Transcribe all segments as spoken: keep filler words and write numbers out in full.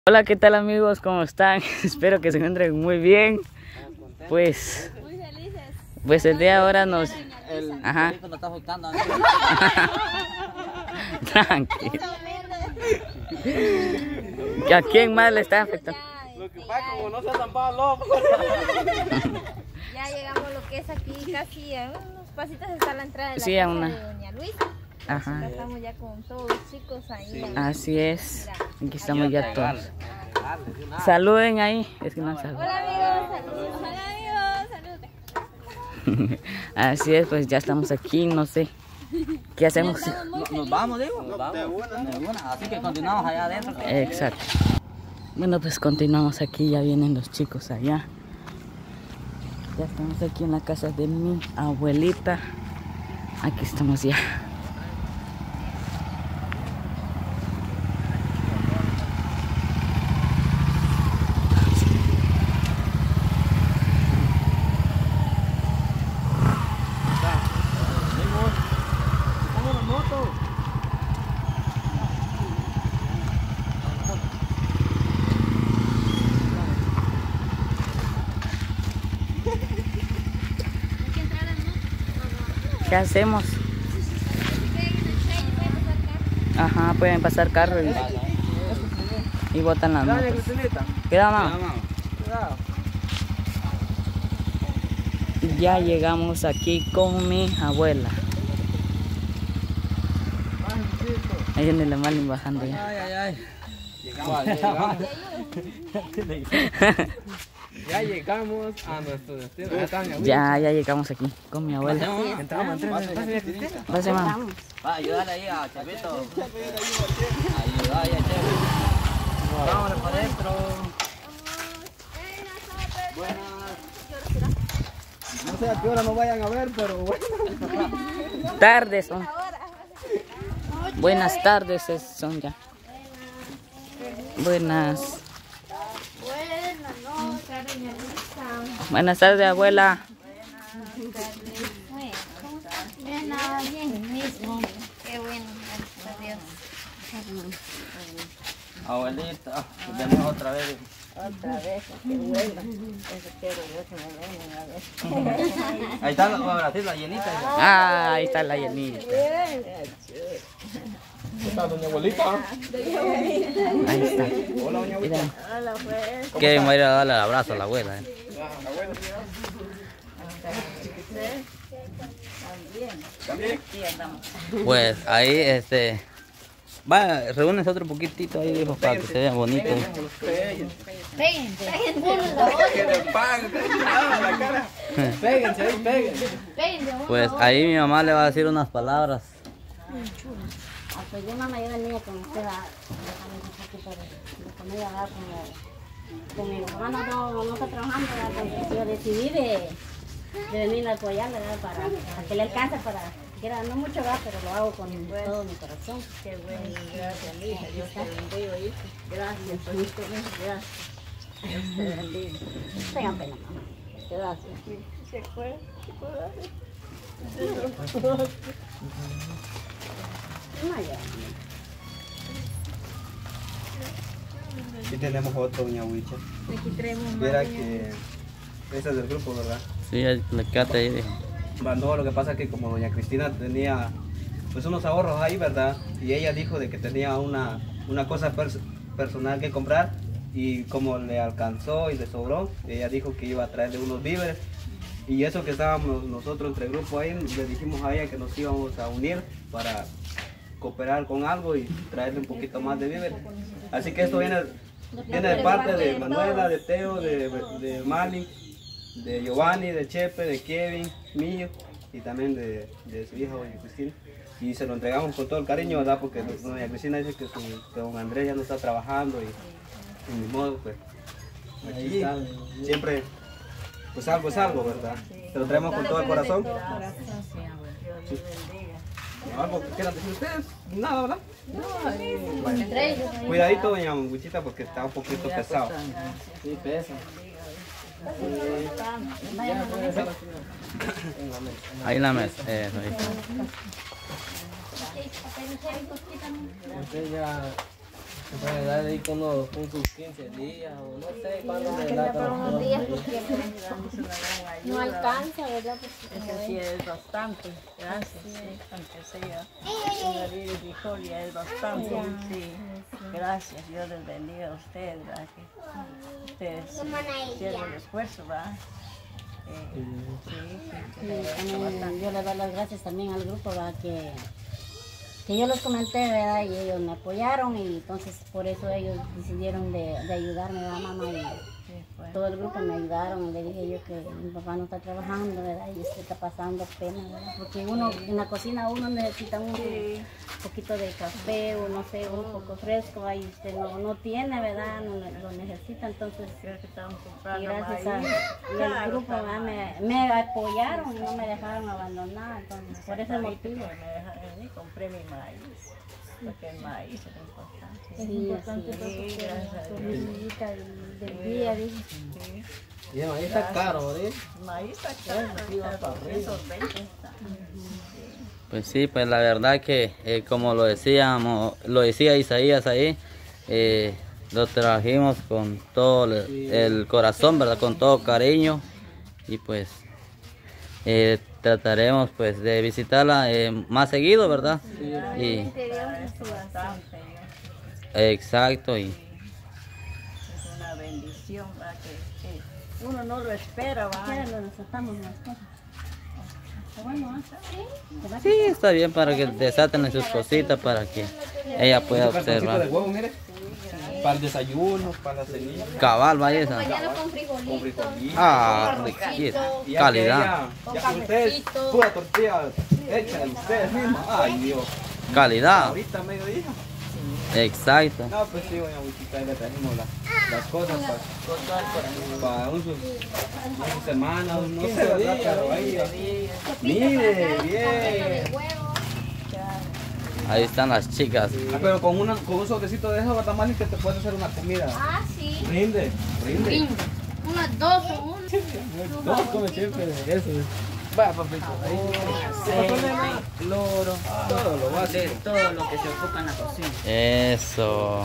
Hola, ¿qué tal amigos? ¿Cómo están? Espero que se encuentren muy bien. Pues, muy felices. pues el día de ahora nos... El Ajá. nos está afectando a mí. Tranquilo. ¿A quién más le está afectando? Lo que pasa como no se ha zampado loco. Ya llegamos a lo que es aquí, casi a unos pasitos está la entrada de la Sí, a casa una. de Doña Luisa. Ajá. Acá estamos ya con todos los chicos ahí. Sí. Así es. Aquí estamos ya todos. Regalarle, de una. Saluden ahí. Es que no saludan. Hola amigos, saludos. Hola amigos, saludos. Así es, pues ya estamos aquí, no sé. ¿Qué hacemos? No- Nos vamos, digo. Nos vamos. De una. Así que continuamos allá adentro. Exacto. Bueno, pues continuamos aquí, ya vienen los chicos allá. Ya estamos aquí en la casa de mi abuelita. Aquí estamos ya. Estamos en la moto. Hay que entrar al mundo. ¿Qué hacemos? Ajá, pueden pasar carros y, y botan las Dale, motos. Cristinita. Cuidado, mamá. Cuidado. Ya llegamos aquí con mi abuela. Ahí viene la Malin bajando ya. Ay, ay, ay. Llegamos, llegamos. Ya llegamos a nuestro destino. Ya está, mi abuela. Ya, ya llegamos aquí con mi abuela. Entramos, entramos. Pase, mamá. Va a ayudarle ahí a Chapito. Ayudar ahí a Chapito. Vámonos para adentro. Buenas. No sé a qué hora nos vayan a ver, pero bueno. Tardes son. Buenas tardes es- son ya. Buenas. Buenas tardes, abuela. Bien, ah, bien mismo. Qué bueno, gracias a Dios. Abuelita, venimos otra vez. Otra vez, qué bueno. Eso quiero yo que me vengan a ver. Ahí está la, ahora sí, la llenita. Ah, ahí está la llenita. ¿Qué tal, doña abuelita? Ahí está. Hola, doña abuelita. Miren. Hola, pues. Que va a ir a darle el abrazo a la abuela. ¿eh? También. Sí, andamos. Pues ahí, este. Va, reúnense otro poquitito ahí, dijo, para que se vea bonito. Péguense. Que de pan, la cara. Péguense ahí, péguense. Péguense. Pues ahí mi mamá le va a decir unas palabras. Ah, pues yo mamá, yo venía con usted a dejarme un poquito de, de comida, ¿verdad? Como, como mi mamá no, no, no está trabajando, ¿verdad? Entonces yo decidí de, de venir a apoyarle, ¿verdad? Para, para que le alcance, para que era no mucho, ¿verdad? Pero lo hago con todo mi corazón. Qué bueno, gracias, hija. Dios te bendiga, hijo. Gracias, hijito, gracias. Dios te bendiga. Tengan pena, mamá. Gracias. Se fue, se fue. No, ya. Aquí tenemos otro, doña Huicha. Aquí traemos Viera que ese es del grupo, ¿verdad? Sí, le quédate ahí, dijo. Va, no, lo que pasa es que como doña Cristina tenía pues unos ahorros ahí, ¿verdad? Y ella dijo de que tenía una, una cosa pers- personal que comprar y como le alcanzó y le sobró, ella dijo que iba a traerle unos víveres. Y eso que estábamos nosotros entre grupo ahí, le dijimos a ella que nos íbamos a unir para cooperar con algo y traerle un poquito más de víveres. Así que esto viene, viene de parte de Manuela, de Teo, de, de Mali, de Giovanni, de Chepe, de Kevin, mío y también de, de su hija doña Cristina. Y se lo entregamos con todo el cariño, ¿verdad? Porque doña Cristina dice que, su, que don Andrés ya no está trabajando y, y ni modo, pues aquí está. Siempre, pues algo es algo, ¿verdad? Se lo traemos con todo el corazón. Sí. ¿Algo que quieran decir ustedes? Nada, ¿verdad? Bueno, cuidadito, doña Huichita, porque está un poquito pesado. Sí, pesa. Ahí en la mesa. Eso, ahí está. Usted ya Puede dar ahí con, unos, con sus quince días o no sé cuándo le da Por unos días porque Es una gran ayuda. no alcanza, ¿verdad? Porque Eso sí es bastante, gracias, sí, aunque sea una libra de frijol ya es bastante, sí, gracias, Dios les bendiga a ustedes, ¿verdad? Que ustedes hicieron el esfuerzo, ¿verdad? Eh, sí, sí, Sí, que se agradezco también bastante. yo le doy las gracias también al grupo, ¿verdad? Que, que yo les comenté, ¿verdad? Y ellos me apoyaron y entonces por eso ellos decidieron de, de ayudarme, ¿verdad, mamá? Y Sí, fue. todo el grupo me ayudaron y le dije yo que mi papá no está trabajando, ¿verdad? Y usted está pasando pena, ¿verdad? Porque uno, en la cocina uno necesita un Sí. poquito de café o no sé, un poco fresco, ahí usted no, no tiene, ¿verdad? No lo- lo necesita, entonces... Creo que estaban Y comprando gracias a, maíz. y Claro, al grupo está ¿verdad? maíz. me, me apoyaron y no me dejaron abandonar, entonces por ese Ahorita motivo. que me dejaron venir, compré mi maíz, porque el maíz es importante. Sí, importante Sí, gracias a su Dios. visita del, del día, dije. Sí. Y ahí está caro, ¿eh? Maíz está caro, está doscientos veinte está. Pues sí, pues la verdad que eh, como lo decíamos, lo decía Isaías ahí, eh, lo trajimos con todo el, el corazón, ¿verdad? Con todo cariño y pues eh, trataremos pues de visitarla eh, más seguido, ¿verdad? Y Bastante, exacto y es una bendición, ¿verdad? Que, que uno no lo espera, ¿verdad? ¿Qué lo desatamos las cosas? Está bueno, ¿ah? sí, está bien para que desaten sus cositas para que ella pueda Un cartoncito de observar. huevo, mire. Para el desayuno, para la cenita. Cabal, vaya esa. mañana con Con frijolitos, frijolitos. Ah, arrocito, riquísimo. Y ya Calidad. que ella- ya ustedes, pura tortilla hecha de ustedes mismos. Ay, Dios. Calidad. Ahorita mediodía. Exacto. No, pues sí, doña Wichita, le trajimos la- las cosas para, para un, una semana, un- no sé, ¿verdad? Pero ahí, mire, bien. Ahí están las chicas. Ah, pero con, una, con un sobrecito de esos tamales que te puedes hacer una comida. Ah, sí. Rinde, rinde. Unas dos o una. Todos comen siempre de eso. Vaya, papito. Loro, Todo lo va a de hacer. todo lo que se ocupa en la cocina. Eso.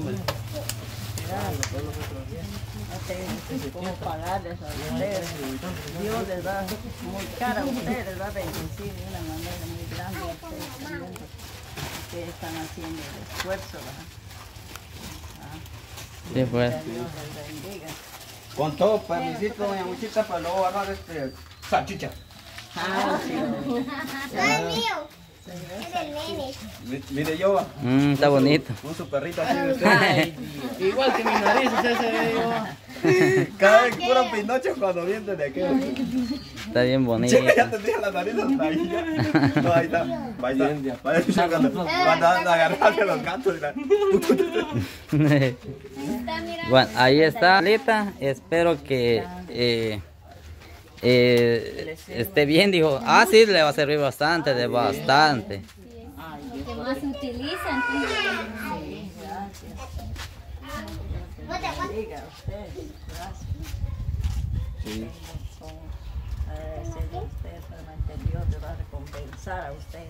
No tengo cómo pagarles a ustedes. Dios les da muy cara a ustedes, les va a bendecir de una manera muy grande a ustedes también. Ustedes están haciendo el esfuerzo, ¿verdad? Sí, pues. Que Dios les bendiga. Con todo permisito, doña Wichita, para luego agarrar este salchicha. Ah, sí. No es mío. Es del nene. Mi- Mire yo, Mm, está bonito. un su perrito así de usted. Igual que mi nariz, ese ve yo. Cada vez puro Pinocho cuando viene desde aquí. Está bien bonito. Chica, ya tendría la nariz hasta ahí. ya. No, ahí está. Ahí está. Parece cuando, cuando anda a agarrarse los gatos. y la- Está mirando. Bueno, ahí está, Lita. Espero que eh, eh, esté bien, dijo. Ah, sí, le va a servir bastante, de bastante. Lo que más se utiliza, entonces. Bendiga a ustedes. Gracias. Sí. Con agradecerle a ustedes, realmente Dios les va a recompensar a ustedes.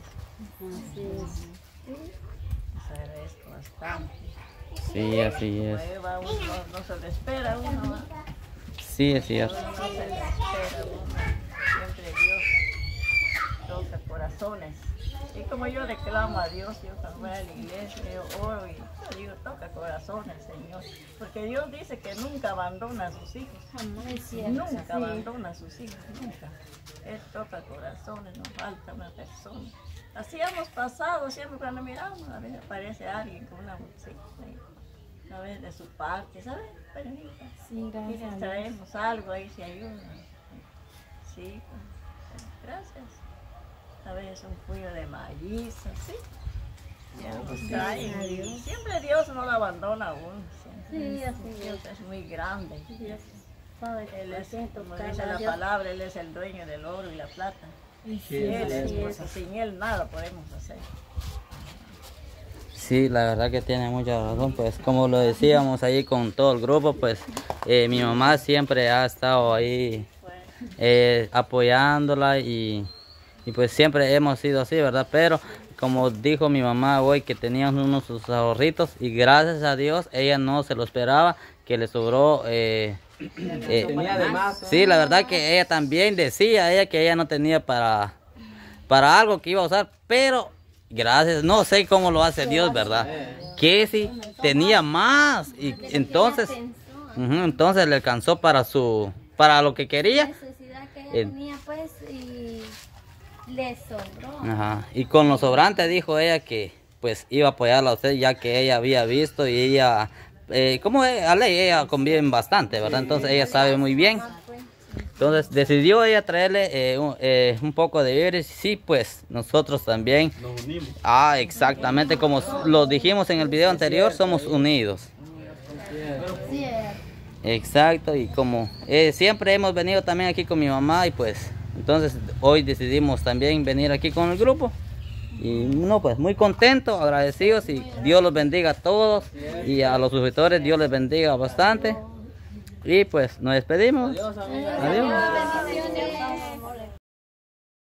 Les agradezco bastante. Sí, así es. Pues va uno, no, no se le espera uno, ¿no? Sí, es cierto. No se le espera uno. Siempre Dios toca corazones. Y como yo reclamo a Dios, yo cuando voy a la iglesia, yo oro y yo digo, toca corazones, Señor. Porque Dios dice que nunca abandona a sus hijos. Nunca abandona a sus hijos, nunca. Él toca corazones, nos falta una persona. Así hemos pasado siempre cuando miramos, a veces aparece alguien con una bolsita, ¿sí? A veces de su parte, ¿sabes? Permita. Sí, Y les traemos algo ahí, se ayuda. Sí, pues, gracias. A veces un puño de maíz, así. Ya nos traen. Siempre Dios no lo abandona a uno. Siempre. Sí, así Dios es muy grande. Dios sabe que Él lo es, siento, como cada dice la Dios- palabra, Él es el dueño del oro y la plata. Sí, Él es, así pues, sin Él nada podemos hacer. Sí, la verdad que tiene mucha razón, pues como lo decíamos ahí con todo el grupo, pues eh, mi mamá siempre ha estado ahí eh, apoyándola y, y pues siempre hemos sido así, ¿verdad? Pero como dijo mi mamá hoy, que tenía unos sus ahorritos y gracias a Dios ella no se lo esperaba, que le sobró. Eh, eh, Tenía de más. sí, la verdad que ella también decía ella que ella no tenía para, para algo que iba a usar, pero gracias, no sé cómo lo hace Dios, ¿verdad? Que sí, tenía más y entonces, uh, entonces le alcanzó para su, para lo que quería. Necesidad que ella Eh, tenía pues y le sobró. Ajá. Y con los sobrantes dijo ella que pues iba a apoyarla a usted, ya que ella había visto y ella, eh, como a ley, ella conviven bastante, ¿verdad? Entonces ella sabe muy bien. Entonces decidió ella traerle eh, un, eh, un poco de víveres. Sí, pues nosotros también. Nos unimos. Ah, exactamente, como lo dijimos en el video anterior, somos unidos. Sí, Exacto, y como eh, siempre hemos venido también aquí con mi mamá y pues entonces hoy decidimos también venir aquí con el grupo. Y no, pues muy contentos, agradecidos y Dios los bendiga a todos y a los suscriptores Dios les bendiga bastante. Y pues nos despedimos. Adiós. bendiciones.